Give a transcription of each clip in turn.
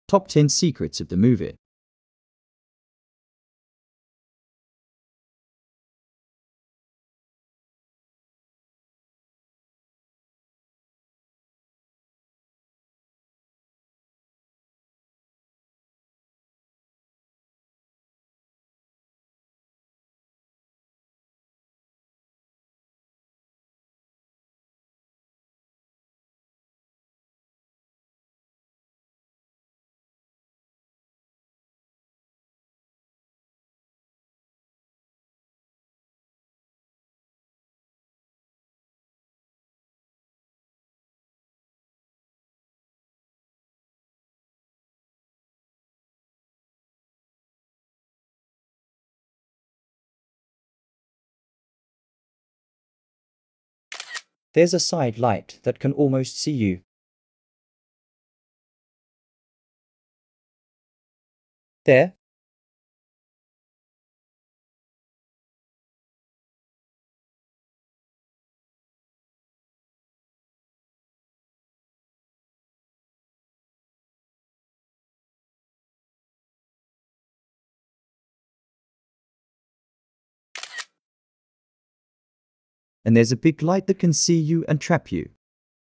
Top 10 Secrets of the Movie. There's a side light that can almost see you. There. And there's a big light that can see you and trap you.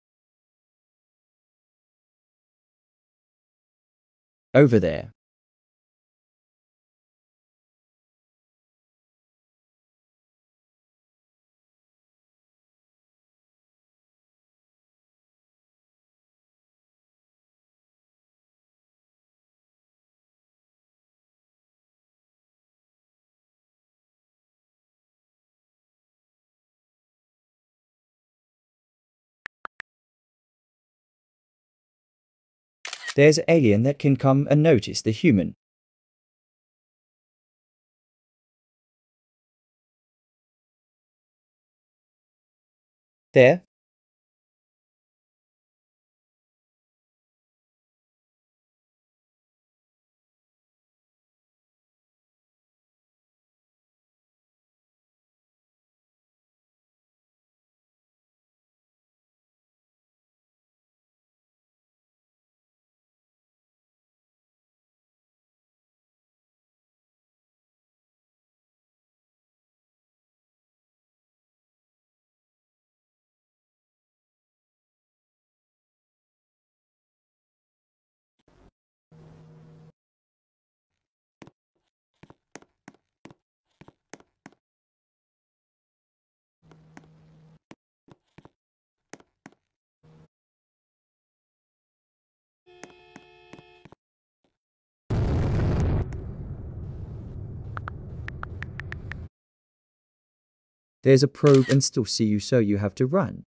Over there. There's an alien that can come and notice the human. There. There's a probe and still see you, so you have to run.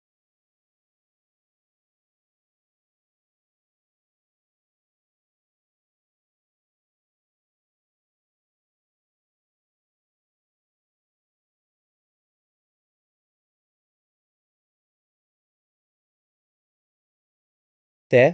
There.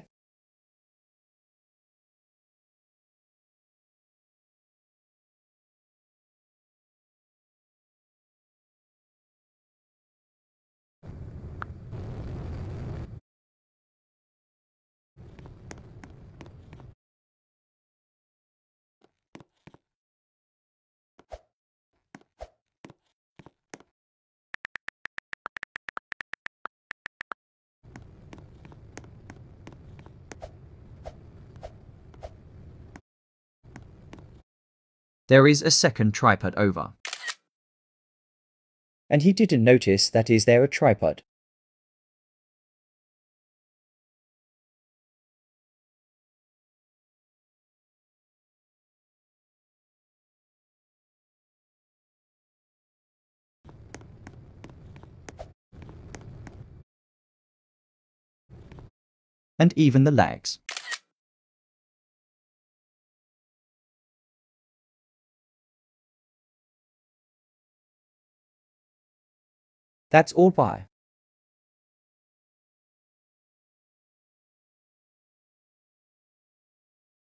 There is a second tripod over. And he didn't notice that is there a tripod. And even the legs. That's all. Bye.